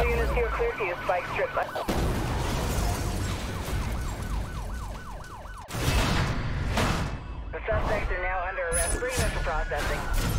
All units, you're clear to use spike strips. The suspects are now under arrest for initial processing.